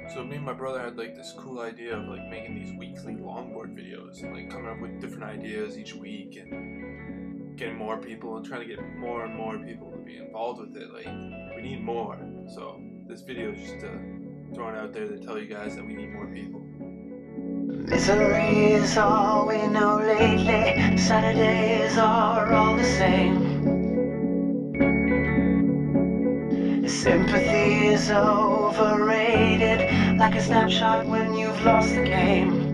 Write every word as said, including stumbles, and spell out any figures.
So me and my brother had like this cool idea of like making these weekly longboard videos and like coming up with different ideas each week and getting more people and trying to get more and more people to be involved with it. Like, we need more. So this video is just uh, throwing out there to tell you guys that we need more people. Misery is all we know lately. Saturdays are all the same. Sympathy is overrated, like a snapshot when you've lost the game.